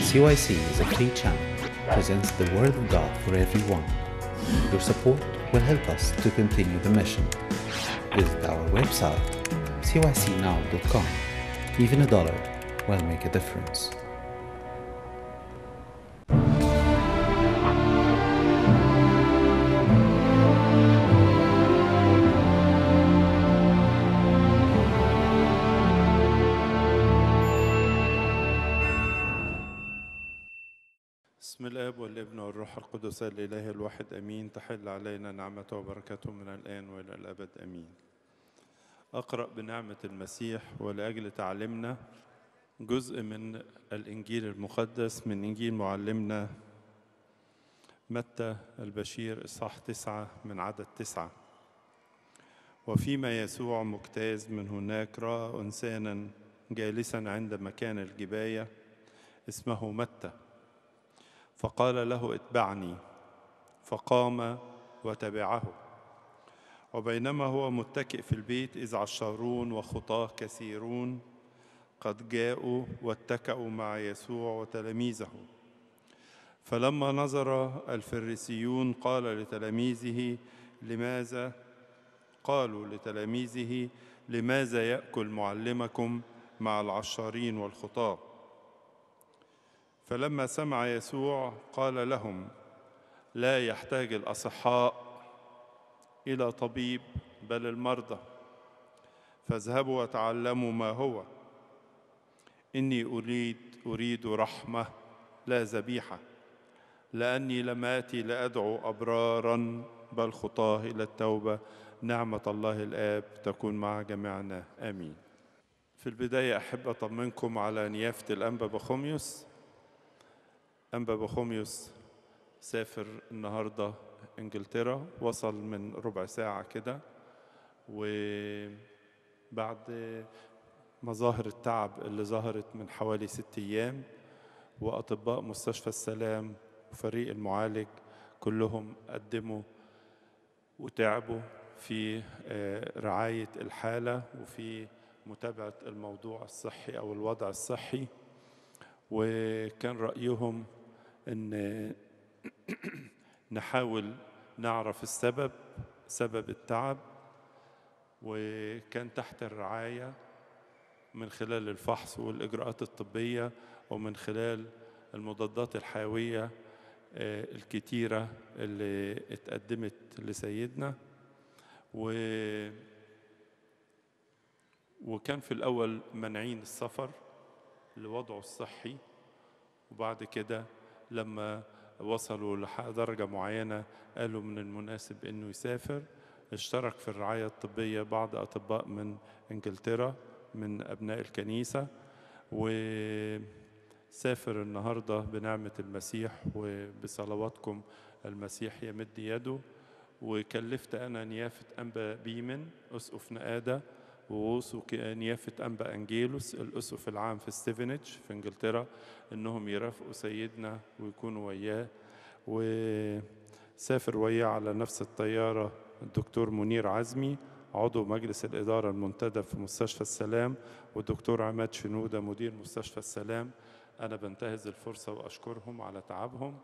CYC is a free channel, presents the Word of God for everyone. Your support will help us to continue the mission. Visit our website, cycnow.com. Even $1 will make a difference. بسم الآب والابن والروح القدس الإله الواحد أمين. تحل علينا نعمته وبركته من الآن وإلى الأبد أمين. أقرأ بنعمة المسيح ولأجل تعلمنا جزء من الإنجيل المقدس من إنجيل معلمنا متى البشير إصحاح 9 من عدد 9. وفيما يسوع مجتاز من هناك رأى إنسانا جالسا عند مكان الجباية اسمه متى، فقال له اتبعني، فقام وتبعه. وبينما هو متكئ في البيت إذ عشارون وخطاة كثيرون قد جاءوا واتكأوا مع يسوع وتلاميذه. فلما نظر الفريسيون قالوا لتلاميذه لماذا يأكل معلمكم مع العشارين والخطاة؟ فلما سمع يسوع قال لهم لا يحتاج الأصحاء إلى طبيب بل المرضى، فاذهبوا وتعلموا ما هو. إني أريد رحمة لا ذبيحة، لأني لم آتي لأدعو أبرارا بل خطاة إلى التوبة. نعمة الله الآب تكون مع جميعنا آمين. في البداية أحب أطمنكم على نيافة الأنبا بخوميوس. أنبا بخوميوس سافر النهاردة إنجلترا، وصل من ربع ساعة كده، وبعد مظاهر التعب اللي ظهرت من حوالي 6 أيام، وأطباء مستشفى السلام وفريق المعالج كلهم قدموا وتعبوا في رعاية الحالة وفي متابعة الموضوع الصحي أو الوضع الصحي. وكان رأيهم إن نحاول نعرف سبب التعب، وكان تحت الرعاية من خلال الفحص والإجراءات الطبية ومن خلال المضادات الحيوية الكتيرة اللي اتقدمت لسيدنا. وكان في الأول منعين السفر لوضعه الصحي، وبعد كده لما وصلوا لدرجة معينة قالوا من المناسب إنه يسافر. اشترك في الرعاية الطبية بعض أطباء من إنجلترا من أبناء الكنيسة، وسافر النهاردة بنعمة المسيح وبصلواتكم المسيح يمد يده. وكلفت أنا نيافة أنبا بيمن أسقف نقادة ونيافة أنبا أنجيلوس الأسقف العام في ستيفنج في إنجلترا إنهم يرافقوا سيدنا ويكونوا وياه. وسافر وياه على نفس الطيارة الدكتور منير عزمي عضو مجلس الإدارة المنتدب في مستشفى السلام، والدكتور عماد شنودة مدير مستشفى السلام. أنا بنتهز الفرصة وأشكرهم على تعبهم.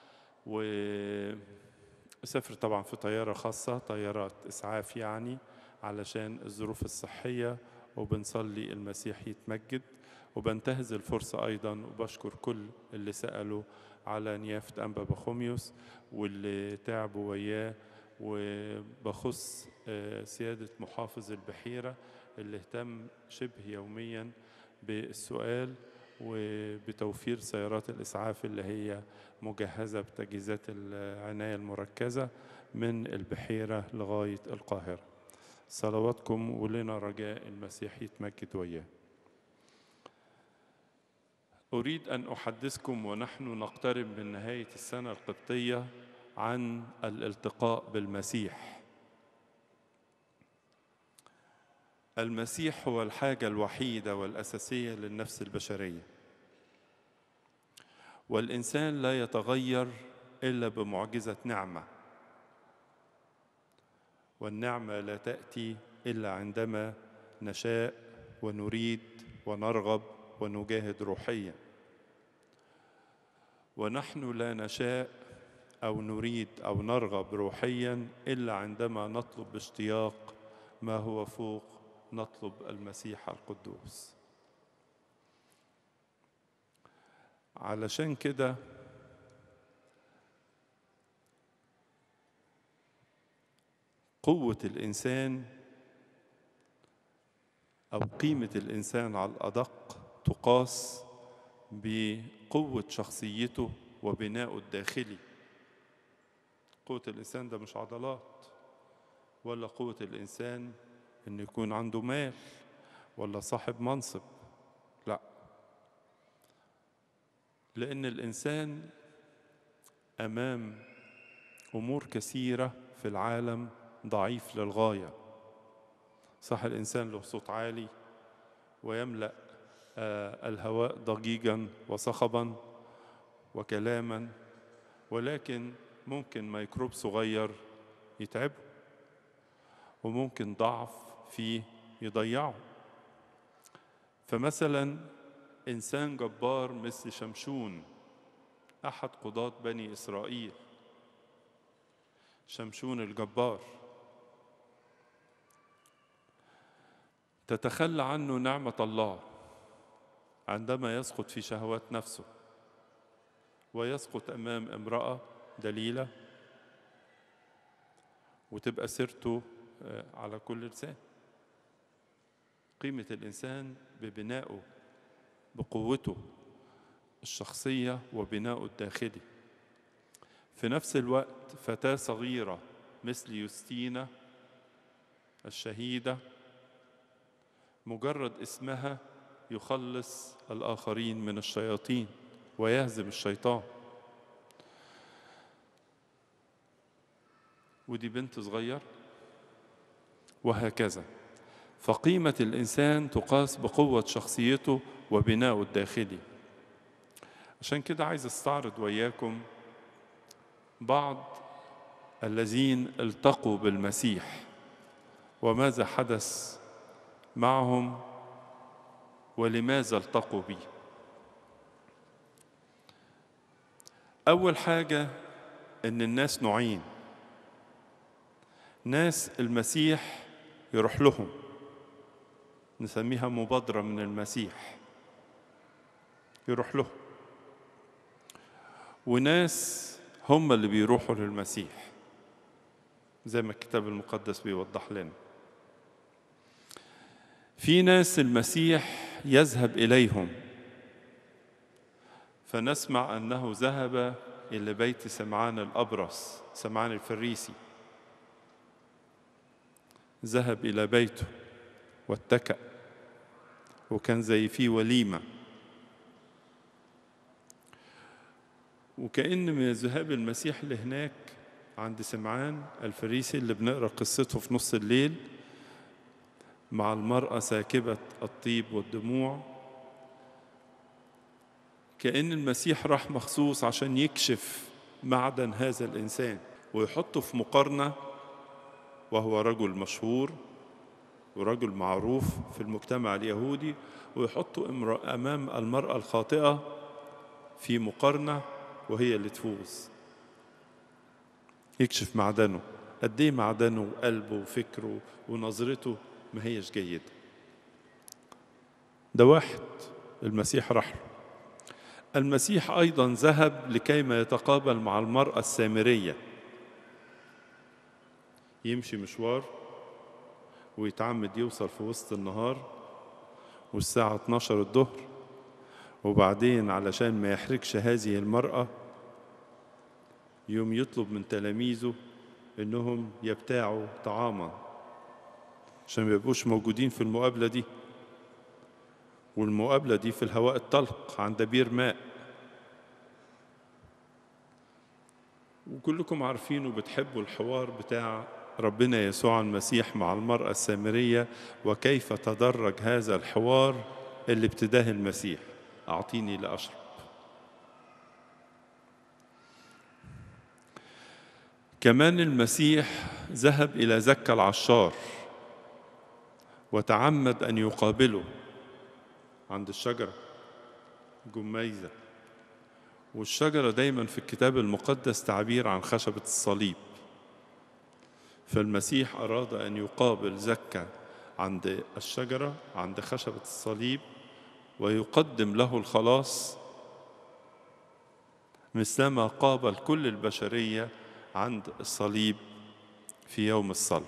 وسافر طبعا في طيارة خاصة، طيارات إسعاف يعني، علشان الظروف الصحية، وبنصلي المسيح يتمجد. وبنتهز الفرصة أيضا وبشكر كل اللي سألوا على نيافة أنبا بخوميوس واللي تعبوا وياه، وبخص سيادة محافظ البحيرة اللي اهتم شبه يوميا بالسؤال وبتوفير سيارات الإسعاف اللي هي مجهزة بتجهيزات العناية المركزة من البحيرة لغاية القاهرة. صلواتكم ولنا رجاء المسيح يتمجد وياه. أريد أن أحدثكم ونحن نقترب من نهاية السنة القبطية عن الالتقاء بالمسيح. المسيح هو الحاجة الوحيدة والأساسية للنفس البشرية، والإنسان لا يتغير إلا بمعجزة نعمة، والنعمة لا تأتي إلا عندما نشاء ونريد ونرغب ونجاهد روحيا. ونحن لا نشاء أو نريد أو نرغب روحيا إلا عندما نطلب باشتياق ما هو فوق، نطلب المسيح القدوس. علشان كده قوة الإنسان أو قيمة الإنسان على الأدق تقاس بقوة شخصيته وبنائه الداخلي. قوة الإنسان ده مش عضلات، ولا قوة الإنسان إنه يكون عنده مال ولا صاحب منصب، لا، لأن الإنسان أمام أمور كثيرة في العالم ضعيف للغاية. صح، الإنسان له صوت عالي ويملأ الهواء ضجيجا وصخبا وكلاما، ولكن ممكن ميكروب صغير يتعبه، وممكن ضعف فيه يضيعه. فمثلا إنسان جبار مثل شمشون أحد قضاة بني إسرائيل، شمشون الجبار، تتخلى عنه نعمة الله عندما يسقط في شهوات نفسه ويسقط أمام امرأة دليلة، وتبقى سيرته على كل لسان. قيمة الإنسان ببنائه، بقوته الشخصية وبنائه الداخلي. في نفس الوقت فتاة صغيرة مثل يوستينا الشهيدة، مجرد اسمها يخلص الآخرين من الشياطين ويهزم الشيطان. ودي بنت صغير، وهكذا. فقيمة الإنسان تقاس بقوة شخصيته وبنائه الداخلي. عشان كده عايز استعرض وياكم بعض الذين التقوا بالمسيح وماذا حدث معهم ولماذا التقوا به. أول حاجة إن الناس نوعين: ناس المسيح يروح لهم، نسميها مبادرة من المسيح يروح لهم، وناس هم اللي بيروحوا للمسيح زي ما الكتاب المقدس بيوضح لنا. في ناس المسيح يذهب إليهم، فنسمع أنه ذهب إلى بيت سمعان الأبرص، سمعان الفريسي، ذهب إلى بيته واتكأ، وكان زي فيه وليمة. وكأن من ذهاب المسيح لهناك عند سمعان الفريسي اللي بنقرأ قصته في نص الليل مع المرأة ساكبة الطيب والدموع، كأن المسيح راح مخصوص عشان يكشف معدن هذا الإنسان ويحطه في مقارنة، وهو رجل مشهور ورجل معروف في المجتمع اليهودي، ويحطه أمام المرأة الخاطئة في مقارنة وهي اللي تفوز. يكشف معدنه، قد ايه معدنه وقلبه وفكره ونظرته ما هيش جيدة. ده واحد المسيح راح له. المسيح أيضا ذهب لكيما يتقابل مع المرأة السامرية، يمشي مشوار ويتعمد يوصل في وسط النهار والساعة 12 الظهر، وبعدين علشان ما يحرجش هذه المرأة يوم يطلب من تلاميذه إنهم يبتاعوا طعاما عشان ما يبقوش موجودين في المقابلة دي. والمقابلة دي في الهواء الطلق عند بير ماء، وكلكم عارفين وبتحبوا الحوار بتاع ربنا يسوع المسيح مع المرأة السامرية، وكيف تدرج هذا الحوار اللي ابتداه المسيح: أعطيني لأشرب. كمان المسيح ذهب إلى زكا العشار وتعمد أن يقابله عند الشجرة جميزة، والشجرة دايما في الكتاب المقدس تعبير عن خشبة الصليب. فالمسيح أراد أن يقابل زكا عند الشجرة، عند خشبة الصليب، ويقدم له الخلاص مثلما قابل كل البشرية عند الصليب في يوم الصلب.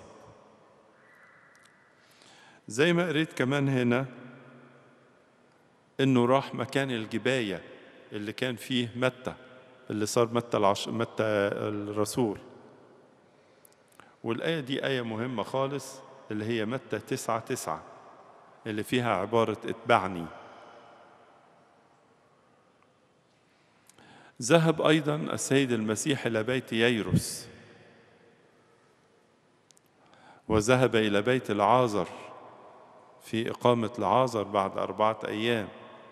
زي ما قريت كمان هنا إنه راح مكان الجباية اللي كان فيه متى، اللي صار متى الرسول. والآية دي آية مهمة خالص، اللي هي متى 9:9، اللي فيها عبارة اتبعني. ذهب أيضا السيد المسيح إلى بيت ييروس، وذهب إلى بيت العازر في إقامة العازر بعد 4 أيام،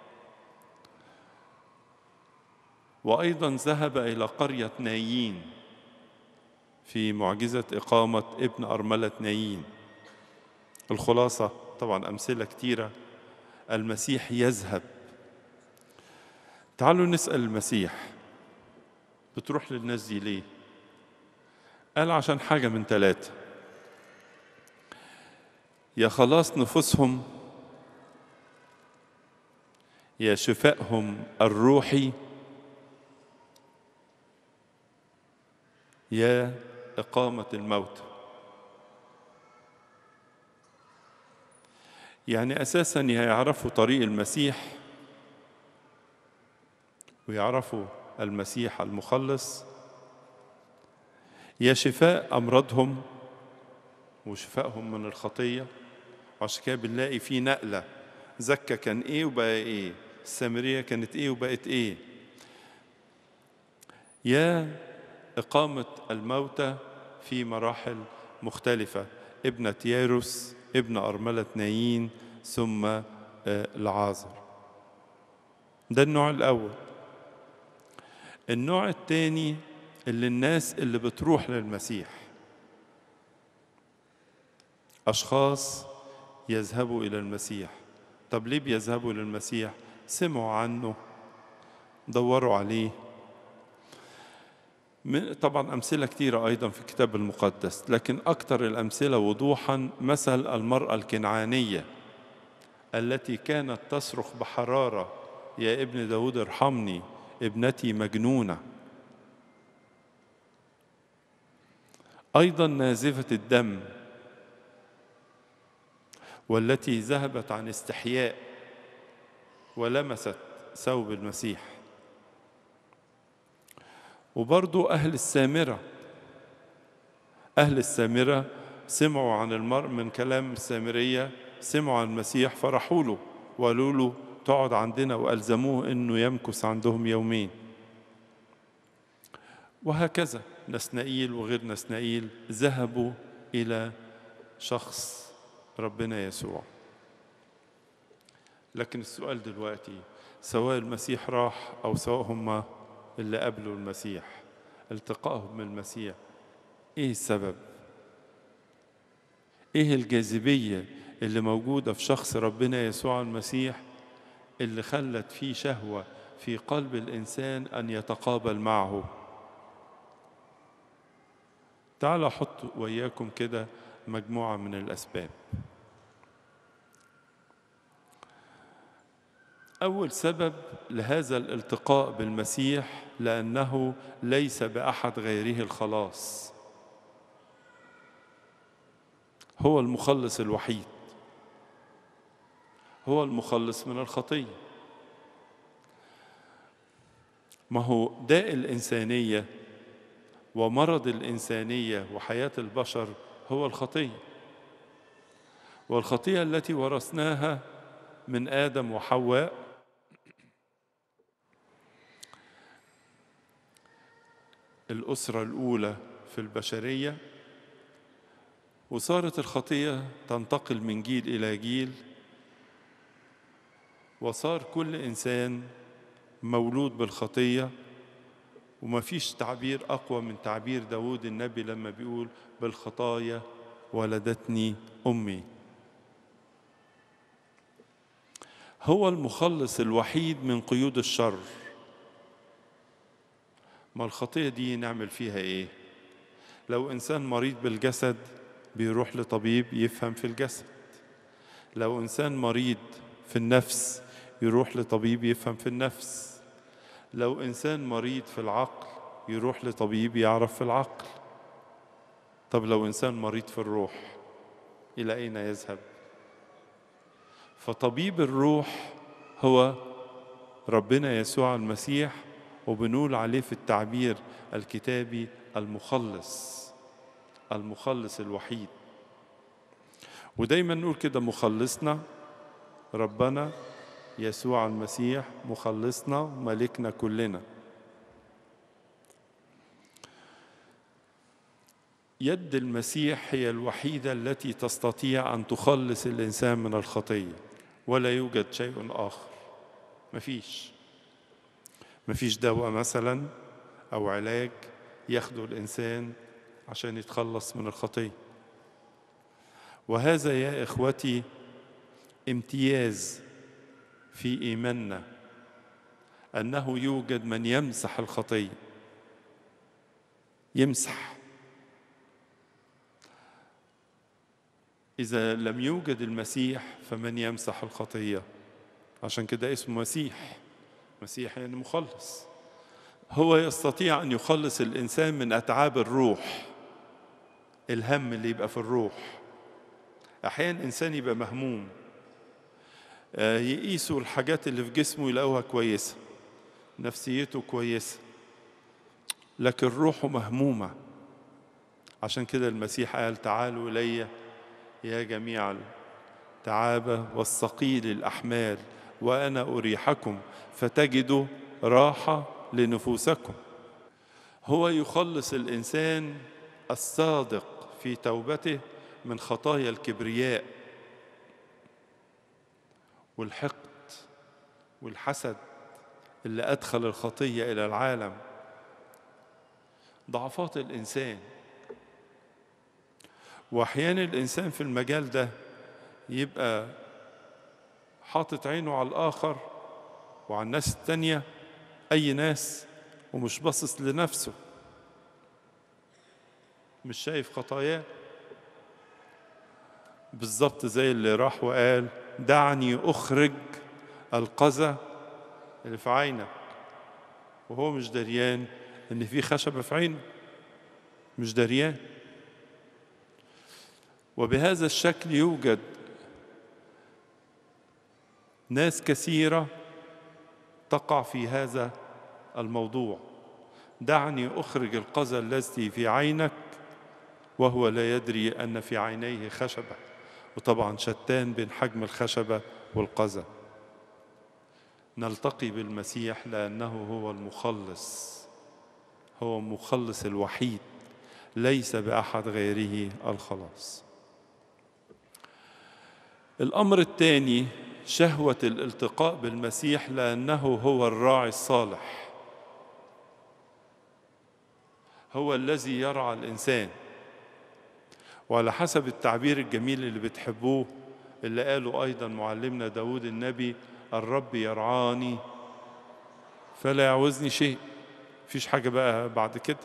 وأيضا ذهب إلى قرية نايين في معجزة إقامة ابن أرملة نايين. الخلاصة طبعا أمثلة كتيرة. المسيح يذهب. تعالوا نسأل المسيح بتروح للناس دي ليه؟ قال عشان حاجة من 3: يا خلاص نفوسهم، يا شفائهم الروحي، يا إقامة الموت. يعني أساساً يعرفوا طريق المسيح ويعرفوا المسيح المخلص، يا شفاء أمراضهم وشفائهم من الخطية. عشان كده بنلاقي في نقلة، زكا كان إيه وبقى إيه، السامرية كانت إيه وبقت إيه. يا إقامة الموتى في مراحل مختلفة، ابنة ييروس، ابن أرملة نايين، ثم العازر. ده النوع الأول. النوع الثاني اللي الناس اللي بتروح للمسيح، أشخاص يذهبوا إلى المسيح. طب ليه بيذهبوا إلى المسيح؟ سمعوا عنه، دوروا عليه. طبعا أمثلة كثيرة أيضا في الكتاب المقدس، لكن أكثر الأمثلة وضوحا مثل المرأة الكنعانية التي كانت تصرخ بحرارة: يا ابن داود ارحمني، ابنتي مجنونة. أيضا نازفة الدم والتي ذهبت عن استحياء ولمست ثوب المسيح. وبرضو أهل السامرة سمعوا عن المرء من كلام السامرية، سمعوا عن المسيح فرحوا له وقالوا له تقعد عندنا، وألزموه أنه يمكث عندهم يومين. وهكذا نسنائيل وغير نسنائيل ذهبوا إلى شخص ربنا يسوع. لكن السؤال دلوقتي، سواء المسيح راح أو سواء هم اللي قبلوا المسيح، التقائهم بالمسيح، إيه السبب؟ إيه الجاذبية اللي موجودة في شخص ربنا يسوع المسيح اللي خلت فيه شهوة في قلب الإنسان أن يتقابل معه؟ تعالوا أحط وإياكم كده مجموعة من الأسباب. أول سبب لهذا الالتقاء بالمسيح لأنه ليس بأحد غيره الخلاص، هو المخلص الوحيد، هو المخلص من الخطية. ما هو داء الإنسانية ومرض الإنسانية وحياة البشر هو الخطية، والخطية التي ورثناها من آدم وحواء الأسرة الأولى في البشرية، وصارت الخطية تنتقل من جيل إلى جيل، وصار كل إنسان مولود بالخطية. وما فيش تعبير أقوى من تعبير داود النبي لما بيقول بالخطايا ولدتني أمي. هو المخلص الوحيد من قيود الشر، ما الخطية دي نعمل فيها إيه؟ لو إنسان مريض بالجسد بيروح لطبيب يفهم في الجسد، لو إنسان مريض في النفس يروح لطبيب يفهم في النفس، لو إنسان مريض في العقل يروح لطبيب يعرف في العقل. طب لو إنسان مريض في الروح إلى أين يذهب؟ فطبيب الروح هو ربنا يسوع المسيح، وبنقول عليه في التعبير الكتابي المخلص، المخلص الوحيد. ودايما نقول كده مخلصنا ربنا يسوع المسيح، مخلصنا ملكنا كلنا. يد المسيح هي الوحيدة التي تستطيع أن تخلص الإنسان من الخطية، ولا يوجد شيء آخر. مفيش دواء مثلا أو علاج ياخده الإنسان عشان يتخلص من الخطية. وهذا يا إخوتي امتياز في إيماننا، أنه يوجد من يمسح الخطية، يمسح. إذا لم يوجد المسيح فمن يمسح الخطية؟ عشان كده اسمه مسيح. مسيح يعني مخلص. هو يستطيع أن يخلص الإنسان من أتعاب الروح، الهم اللي يبقى في الروح. أحيانا إنسان يبقى مهموم، يقيسوا الحاجات اللي في جسمه يلاقوها كويسة، نفسيته كويسة، لكن روحه مهمومة. عشان كده المسيح قال تعالوا إلي يا جميع التعابة والثقيل الأحمال وأنا أريحكم فتجدوا راحة لنفوسكم. هو يخلص الإنسان الصادق في توبته من خطايا الكبرياء والحقد والحسد اللي أدخل الخطية إلى العالم، ضعفات الإنسان. وأحيانا الإنسان في المجال ده يبقى حاطط عينه على الآخر وعلى الناس التانية، أي ناس، ومش باصص لنفسه، مش شايف خطاياه. بالظبط زي اللي راح وقال دعني أخرج القذى اللي في عينك، وهو مش دريان إن في خشبة في عينه، مش دريان. وبهذا الشكل يوجد ناس كثيرة تقع في هذا الموضوع. دعني أخرج القذى الذي في عينك وهو لا يدري أن في عينيه خشبة. وطبعا شتان بين حجم الخشبة والقذى. نلتقي بالمسيح لأنه هو المخلص، هو المخلص الوحيد، ليس بأحد غيره الخلاص. الأمر الثاني شهوة الالتقاء بالمسيح، لأنه هو الراعي الصالح، هو الذي يرعى الإنسان. وعلى حسب التعبير الجميل اللي بتحبوه اللي قاله أيضا معلمنا داود النبي، الرب يرعاني فلا يعوزني شيء. مفيش حاجة بقى بعد كده.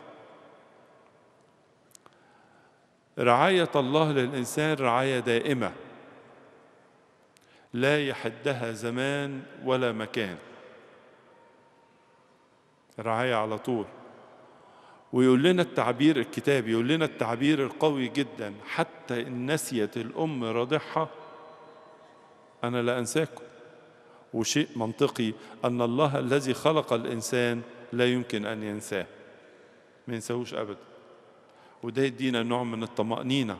رعاية الله للإنسان رعاية دائمة لا يحدها زمان ولا مكان، رعاية على طول. ويقول لنا التعبير الكتابي، يقول لنا التعبير القوي جدا، حتى إن نسيت الأم رضعها أنا لا أنساكم. وشيء منطقي أن الله الذي خلق الإنسان لا يمكن أن ينساه، ما ينساهوش أبدا. وده يدينا نوع من الطمأنينة.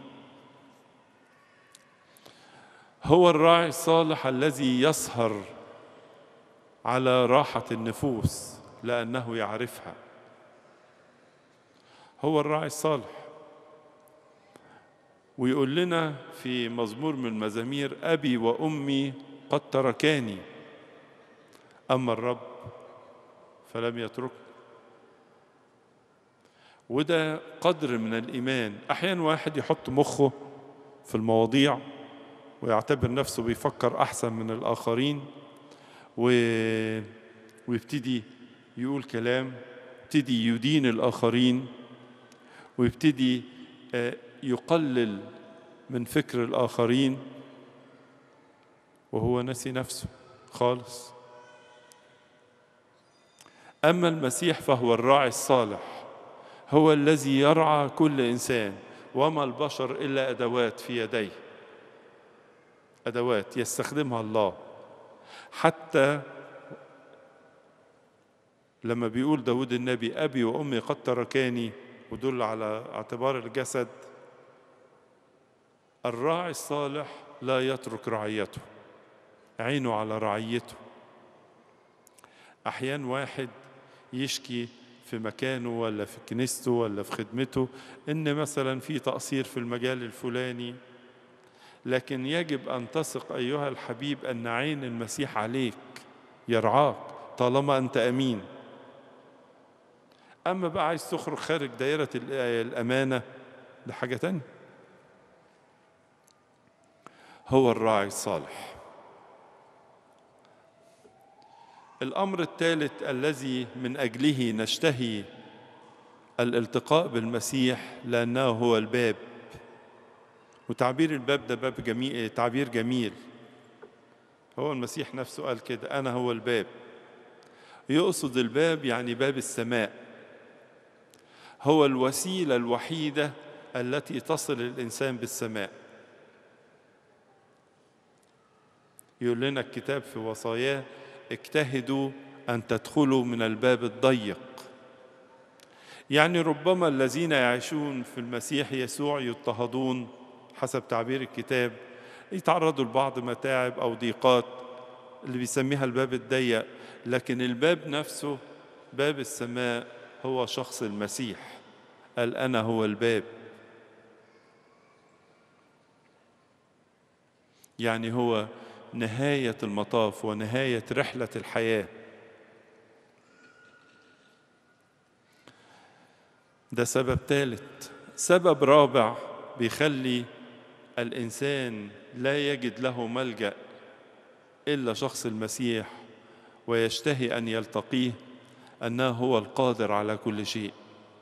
هو الراعي الصالح الذي يسهر على راحة النفوس لأنه يعرفها. هو الراعي الصالح. ويقول لنا في مزمور من المزامير أبي وأمي قد تركاني أما الرب فلم يتركني. وده قدر من الإيمان. أحيانا واحد يحط مخه في المواضيع ويعتبر نفسه بيفكر أحسن من الآخرين ويبتدي يقول كلام يبتدي يدين الآخرين ويبتدي يقلل من فكر الآخرين وهو نسي نفسه خالص. أما المسيح فهو الراعي الصالح، هو الذي يرعى كل إنسان، وما البشر إلا أدوات في يديه، أدوات يستخدمها الله. حتى لما بيقول داود النبي أبي وأمي قد تركاني، ودل على اعتبار الجسد، الراعي الصالح لا يترك رعيته، عينه على رعيته. أحيان واحد يشكي في مكانه ولا في كنيسته ولا في خدمته إن مثلا في تقصير في المجال الفلاني، لكن يجب أن تثق أيها الحبيب أن عين المسيح عليك يرعاك طالما أنت أمين. أما بقى عايز تخرج خارج دائرة الأمانة ده حاجة تانية. هو الراعي الصالح. الأمر الثالث الذي من أجله نشتهي الالتقاء بالمسيح لأنه هو الباب. وتعبير الباب ده باب جميل، تعبير جميل. هو المسيح نفسه قال كده أنا هو الباب. يقصد الباب يعني باب السماء، هو الوسيلة الوحيدة التي تصل الإنسان بالسماء. يقول لنا الكتاب في وصاياه اجتهدوا أن تدخلوا من الباب الضيق. يعني ربما الذين يعيشون في المسيح يسوع يضطهدون حسب تعبير الكتاب، يتعرضوا لبعض متاعب أو ضيقات اللي بيسميها الباب الضيق، لكن الباب نفسه باب السماء هو شخص المسيح. قال أنا هو الباب، يعني هو نهاية المطاف ونهاية رحلة الحياة. ده سبب ثالث. سبب رابع بيخلي الإنسان لا يجد له ملجأ إلا شخص المسيح ويشتهي أن يلتقيه، أنه هو القادر على كل شيء.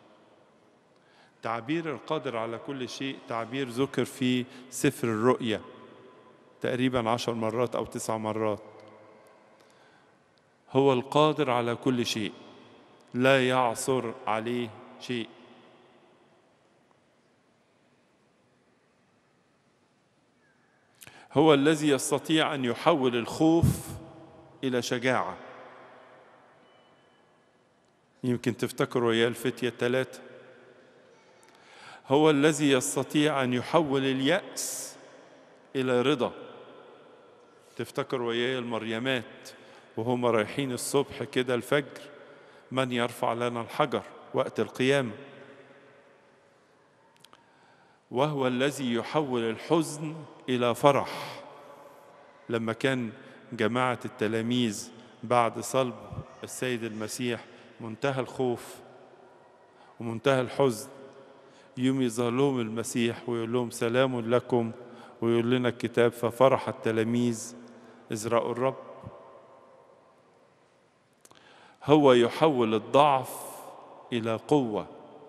تعبير القادر على كل شيء تعبير ذكر في سفر الرؤيا تقريبا 10 مرات أو 9 مرات. هو القادر على كل شيء، لا يعثر عليه شيء. هو الذي يستطيع أن يحول الخوف إلى شجاعة. يمكن تفتكروا يا الفتية الثلاثة. هو الذي يستطيع أن يحول اليأس إلى رضا. تفتكروا يا المريمات وهم رايحين الصبح كده الفجر، من يرفع لنا الحجر وقت القيامة. وهو الذي يحول الحزن إلى فرح. لما كان جماعة التلاميذ بعد صلب السيد المسيح منتهى الخوف ومنتهى الحزن، يوم يظهر لهم المسيح ويقول لهم سلام لكم، ويقول لنا الكتاب ففرح التلاميذ إذ رأوا الرب. هو يحول الضعف إلى قوة.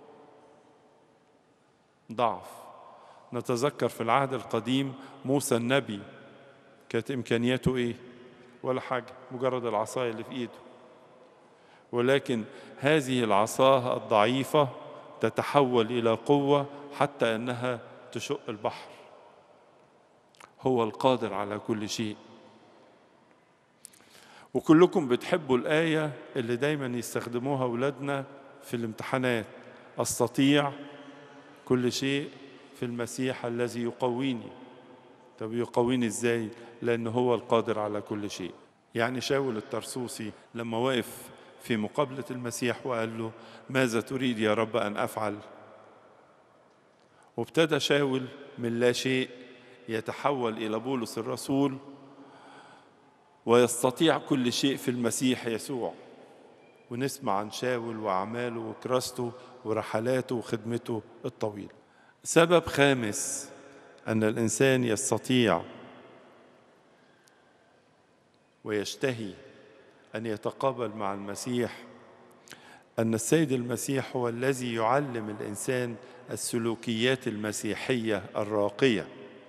ضعف، نتذكر في العهد القديم موسى النبي كانت إمكانياته إيه؟ ولا حاجة، مجرد العصاية اللي في إيده، ولكن هذه العصا الضعيفة تتحول إلى قوة حتى أنها تشق البحر. هو القادر على كل شيء. وكلكم بتحبوا الآية اللي دايما يستخدموها أولادنا في الامتحانات: أستطيع كل شيء في المسيح الذي يقويني. طب يقويني إزاي؟ لأنه هو القادر على كل شيء. يعني شاول الترسوسي لما وقف في مقابلة المسيح وقال له ماذا تريد يا رب أن أفعل؟ وابتدى شاول من لا شيء يتحول إلى بولس الرسول ويستطيع كل شيء في المسيح يسوع. ونسمع عن شاول وأعماله وكراسته ورحلاته وخدمته الطويلة. سبب خامس أن الإنسان يستطيع ويشتهي أن يتقابل مع المسيح، أن السيد المسيح هو الذي يعلم الإنسان السلوكيات المسيحية الراقية.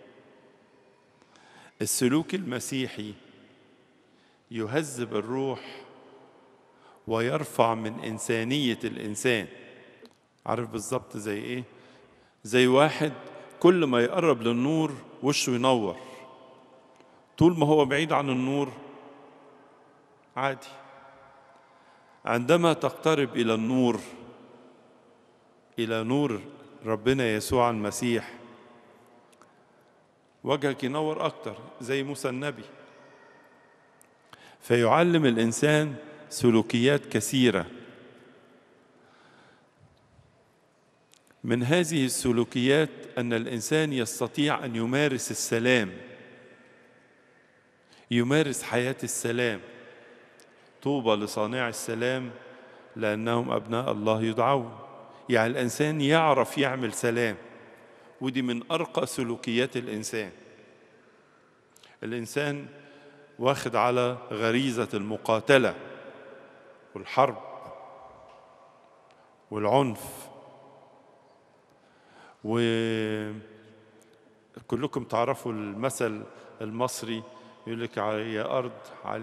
السلوك المسيحي يهذب الروح ويرفع من إنسانية الإنسان. عارف بالظبط زي إيه؟ زي واحد كل ما يقرب للنور وشه ينور، طول ما هو بعيد عن النور عادي. عندما تقترب إلى النور، إلى نور ربنا يسوع المسيح، وجهك ينور أكتر زي موسى النبي. فيعلم الإنسان سلوكيات كثيرة. من هذه السلوكيات أن الإنسان يستطيع أن يمارس السلام، يمارس حياة السلام. طوبى لصانع السلام لأنهم أبناء الله يدعون. يعني الإنسان يعرف يعمل سلام، ودي من أرقى سلوكيات الإنسان. الإنسان واخد على غريزة المقاتلة والحرب والعنف، وكلكم تعرفوا المثل المصري يقول لك يا أرض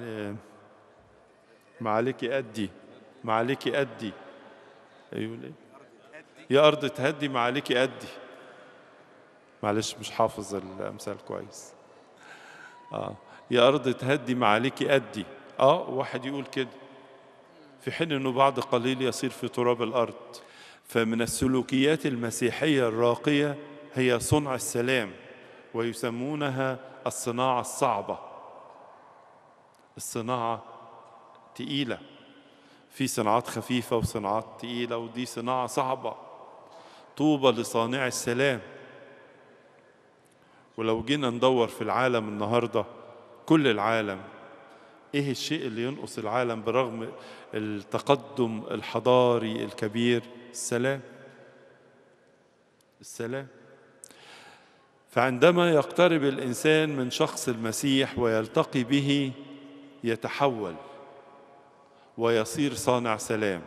ما عليكي قدي، ما عليكي قدي. يقول ايه؟ يا أرض تهدي ما عليكي قدي. معلش مش حافظ الأمثال كويس. يا أرض تهدي ما عليكي قدي. واحد يقول كده، في حين أنه بعد قليل يصير في تراب الأرض. فمن السلوكيات المسيحية الراقية هي صنع السلام، ويسمونها الصناعة الصعبة. الصناعة تقيلة، في صناعات خفيفة وصناعات تقيلة، ودي صناعة صعبة. طوبى لصانع السلام. ولو جينا ندور في العالم النهاردة، كل العالم، ايه الشيء اللي ينقص العالم برغم التقدم الحضاري الكبير؟ السلام. السلام. فعندما يقترب الإنسان من شخص المسيح ويلتقي به، يتحول ويصير صانع سلام،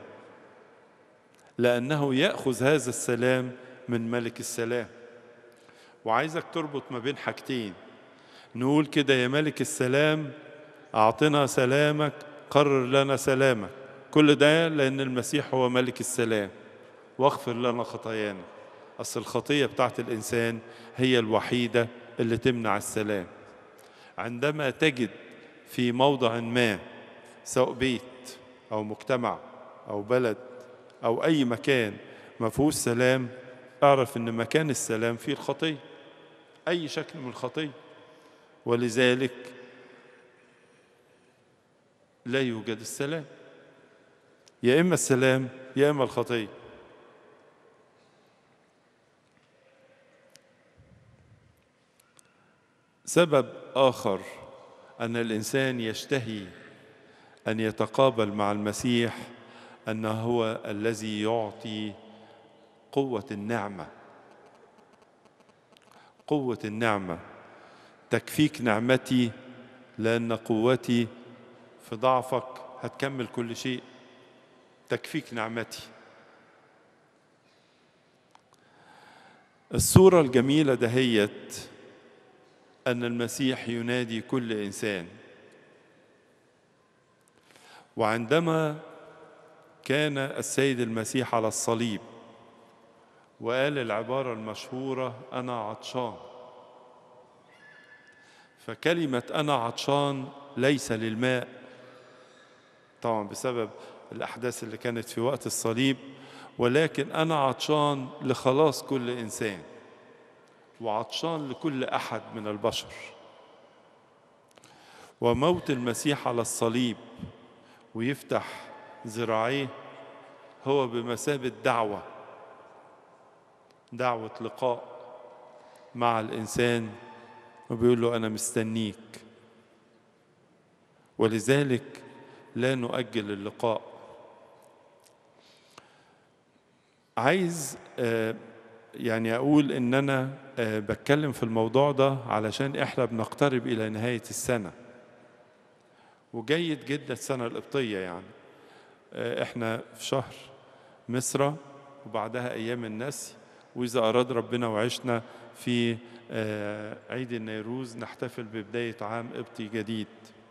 لأنه يأخذ هذا السلام من ملك السلام. وعايزك تربط ما بين حاجتين، نقول كده: يا ملك السلام أعطنا سلامك، قرر لنا سلامك. كل ده لأن المسيح هو ملك السلام. واغفر لنا خطايانا. أصل الخطية بتاعت الإنسان هي الوحيدة اللي تمنع السلام. عندما تجد في موضع ما، سواء بيت أو مجتمع أو بلد أو أي مكان ما فيهوش سلام، اعرف إن مكان السلام فيه الخطية، أي شكل من الخطية. ولذلك لا يوجد السلام، يا إما السلام يا إما الخطية. سبب آخر أن الإنسان يشتهي أن يتقابل مع المسيح أنه هو الذي يعطي قوة النعمة. قوة النعمة. تكفيك نعمتي لأن قوتي في ضعفك هتكمل كل شيء. تكفيك نعمتي. الصورة الجميلة دهيت أن المسيح ينادي كل إنسان. وعندما كان السيد المسيح على الصليب وقال العبارة المشهورة: أنا عطشان، فكلمة أنا عطشان ليس للماء، طبعا بسبب الأحداث اللي كانت في وقت الصليب، ولكن أنا عطشان لخلاص كل إنسان، وعطشان لكل أحد من البشر. وموت المسيح على الصليب ويفتح ذراعيه هو بمثابة دعوة لقاء مع الإنسان، وبيقول له: أنا مستنيك. ولذلك لا نؤجل اللقاء. عايز يعني أقول إن أنا بتكلم في الموضوع ده علشان إحنا بنقترب إلى نهاية السنة، وجيد جدا السنة القبطية. يعني إحنا في شهر مصر وبعدها أيام النسي، وإذا أراد ربنا وعشنا في عيد النيروز نحتفل ببداية عام قبطي جديد.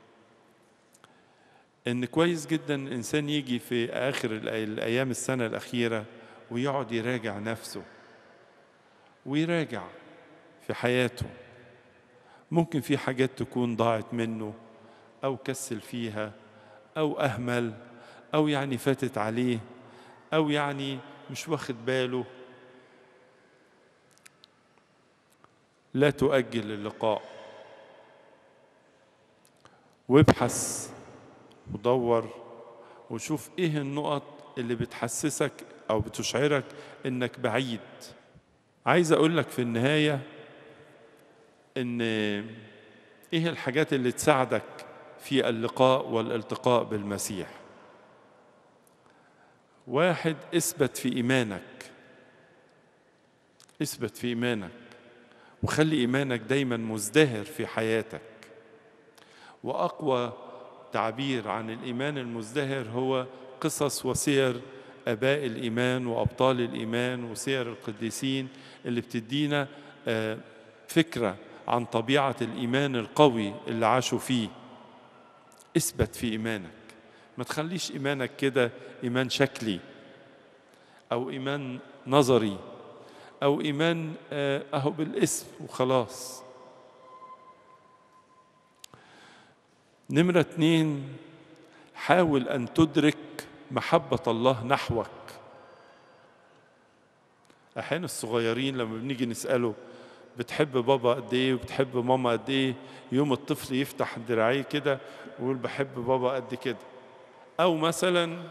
إن كويس جدا الإنسان يجي في آخر الأيام السنة الأخيرة ويقعد يراجع نفسه ويراجع في حياته. ممكن في حاجات تكون ضاعت منه أو كسل فيها أو أهمل أو يعني فاتت عليه أو يعني مش واخد باله. لا تؤجل اللقاء، وابحث ودور وشوف ايه النقط اللي بتحسسك او بتشعرك انك بعيد. عايز اقول لك في النهاية ان ايه الحاجات اللي تساعدك في اللقاء والالتقاء بالمسيح. واحد، اثبت في ايمانك، اثبت في ايمانك وخلي ايمانك دايما مزدهر في حياتك. واقوى تعبير عن الإيمان المزدهر هو قصص وسير آباء الإيمان وأبطال الإيمان وسير القديسين اللي بتدينا فكرة عن طبيعة الإيمان القوي اللي عاشوا فيه. اثبت في إيمانك، ما تخليش إيمانك كده إيمان شكلي أو إيمان نظري أو إيمان أهو بالاسم وخلاص. نمرة 2، حاول أن تدرك محبة الله نحوك. أحيانا الصغيرين لما بنيجي نسأله بتحب بابا قد إيه وبتحب ماما قد إيه، يوم الطفل يفتح دراعيه كده ويقول بحب بابا قد كده. أو مثلا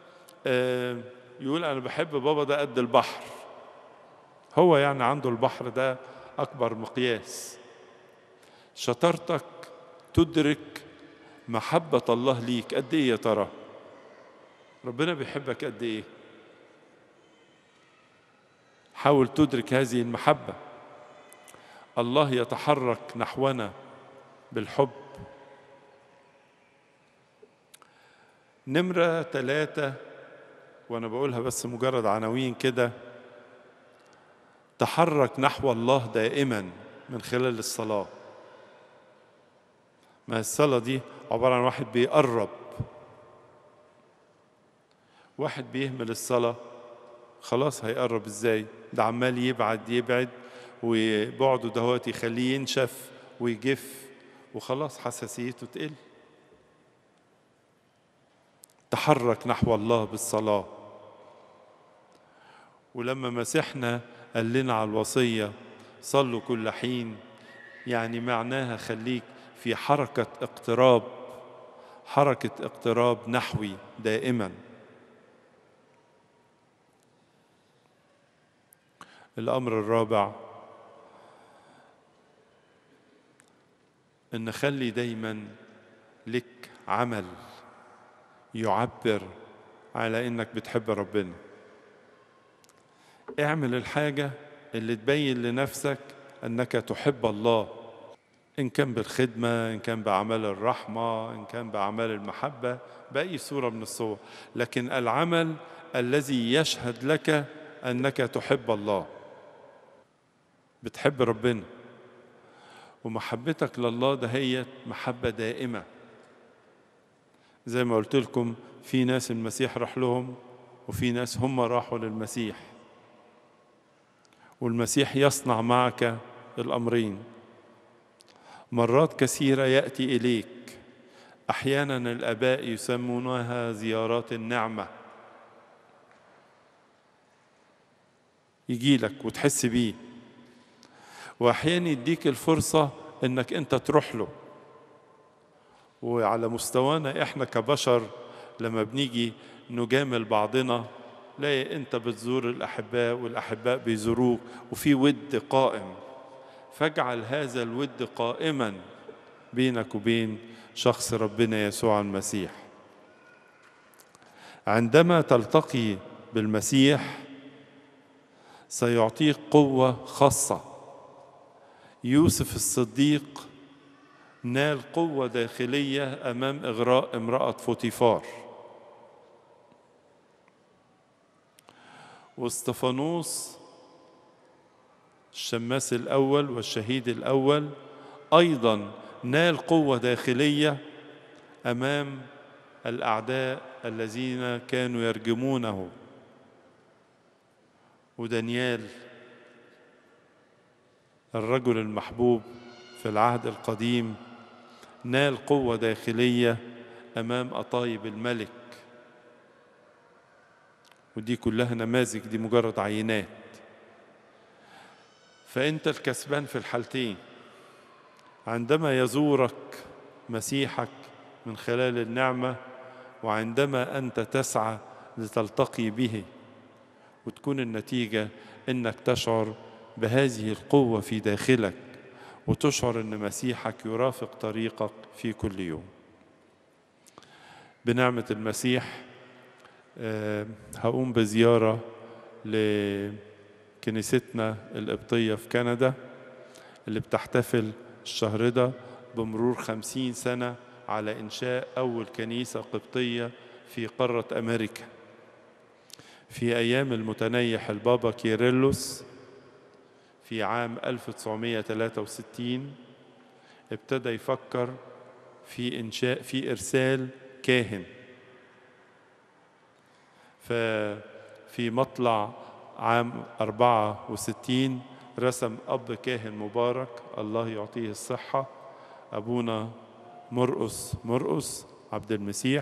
يقول أنا بحب بابا ده قد البحر. هو يعني عنده البحر ده أكبر مقياس. شطارتك تدرك محبة الله ليك قد إيه. يا ترى ربنا بيحبك قد إيه؟ حاول تدرك هذه المحبة. الله يتحرك نحونا بالحب. نمرة 3، وأنا بقولها بس مجرد عناوين كده، تحرك نحو الله دائما من خلال الصلاة. ما الصلاة دي عبارة عن واحد بيقرب. واحد بيهمل الصلاة خلاص هيقرب ازاي؟ ده عمال يبعد وبعده دهوت يخليه ينشف ويجف وخلاص حساسيته تقل. تحرك نحو الله بالصلاة. ولما مسيحنا قال لنا على الوصية صلوا كل حين، يعني معناها خليك في حركة اقتراب نحوي دائما. الأمر الرابع، إن خلي دايما لك عمل يعبر على إنك بتحب ربنا. اعمل الحاجة اللي تبين لنفسك أنك تحب الله، إن كان بالخدمة، إن كان بأعمال الرحمة، إن كان بأعمال المحبة، بأي صورة من الصور، لكن العمل الذي يشهد لك أنك تحب الله، بتحب ربنا. ومحبتك لله ده هي محبة دائمة. زي ما قلت لكم في ناس المسيح راح لهم وفي ناس هم راحوا للمسيح، والمسيح يصنع معك الأمرين. مرات كثيرة يأتي إليك، أحيانا الآباء يسمونها زيارات النعمة، يجي لك وتحس بيه، وأحيانا يديك الفرصة أنك أنت تروح له. وعلى مستوانا إحنا كبشر لما بنيجي نجامل بعضنا لا أنت بتزور الأحباء والأحباء بيزوروك وفي ود قائم. فاجعل هذا الود قائما بينك وبين شخص ربنا يسوع المسيح. عندما تلتقي بالمسيح سيعطيك قوة خاصة. يوسف الصديق نال قوة داخلية أمام إغراء امرأة فوتيفار. واستفانوس الشماس الأول والشهيد الأول أيضا نال قوة داخلية أمام الأعداء الذين كانوا يرجمونه. ودانيال الرجل المحبوب في العهد القديم نال قوة داخلية أمام أطايب الملك. ودي كلها نماذج، دي مجرد عينات. فأنت الكسبان في الحالتين، عندما يزورك مسيحك من خلال النعمة، وعندما أنت تسعى لتلتقي به، وتكون النتيجة أنك تشعر بهذه القوة في داخلك، وتشعر أن مسيحك يرافق طريقك في كل يوم. بنعمة المسيح هقوم بزيارة لكنيستنا القبطية في كندا اللي بتحتفل الشهر ده بمرور 50 سنة على إنشاء أول كنيسة قبطية في قارة أمريكا. في أيام المتنيح البابا كيرلس في عام 1963 ابتدى يفكر في إرسال كاهن. ففي مطلع عام 64 رسم أب كاهن مبارك الله يعطيه الصحة، أبونا مرقس عبد المسيح،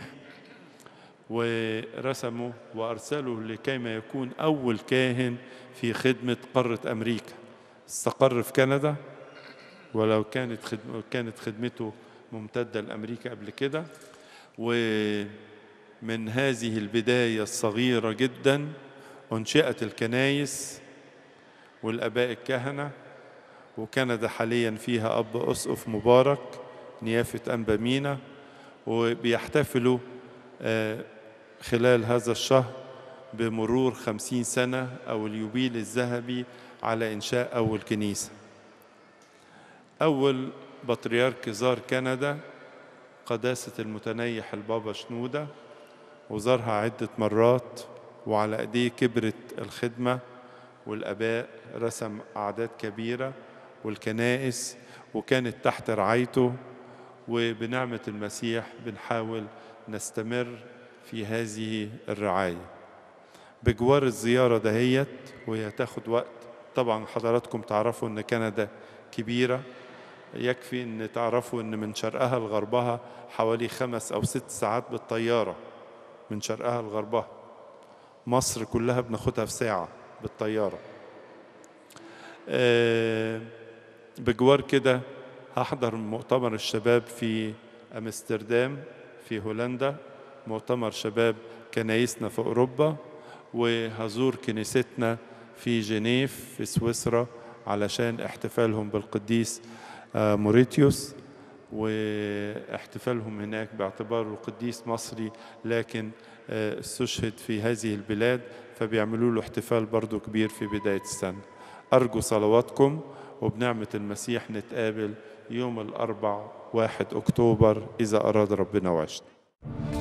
ورسمه وأرسله لكيما يكون أول كاهن في خدمة قارة أمريكا. استقر في كندا، ولو كانت خدمته ممتدة لأمريكا قبل كده. ومن هذه البداية الصغيرة جدا أنشئت الكنايس والآباء الكهنة. وكندا حاليا فيها أب أسقف مبارك نيافة أنبا مينا، وبيحتفلوا خلال هذا الشهر بمرور 50 سنة أو اليوبيل الذهبي على إنشاء أول كنيسة. أول بطريرك زار كندا قداسة المتنيح البابا شنودة، وزارها عدة مرات، وعلى أيديه كبرت الخدمة، والآباء رسم أعداد كبيرة والكنائس، وكانت تحت رعايته. وبنعمة المسيح بنحاول نستمر في هذه الرعاية بجوار الزيارة دهيت، وهي تاخد وقت. طبعا حضراتكم تعرفوا أن كندا كبيرة، يكفي أن تعرفوا أن من شرقها لغربها حوالي 5 أو 6 ساعات بالطيارة من شرقها لغربها. مصر كلها بناخدها في ساعة بالطيارة. بجوار كده هحضر مؤتمر الشباب في أمستردام في هولندا، مؤتمر شباب كنايسنا في أوروبا، وهزور كنيستنا في جنيف في سويسرا علشان احتفالهم بالقديس موريتيوس، واحتفالهم هناك باعتباره قديس مصري لكن استشهد في هذه البلاد، فبيعملوا له احتفال برضو كبير في بداية السنة. أرجو صلواتكم، وبنعمة المسيح نتقابل يوم الأربع 1 أكتوبر إذا أراد ربنا وعشنا.